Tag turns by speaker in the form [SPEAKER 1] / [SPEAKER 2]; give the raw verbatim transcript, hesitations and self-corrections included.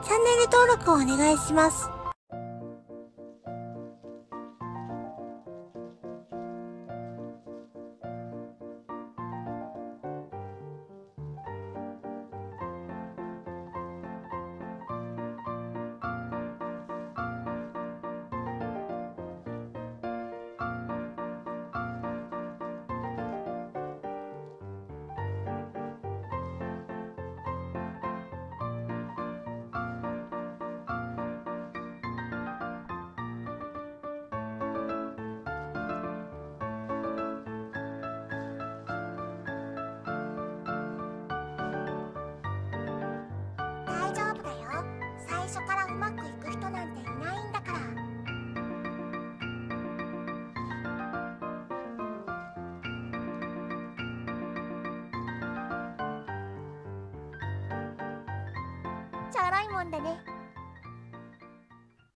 [SPEAKER 1] チャンネル登録をお願いします。
[SPEAKER 2] 大丈夫だよ。最初からうまくいく人なんていないんだから。チャラいもんでね。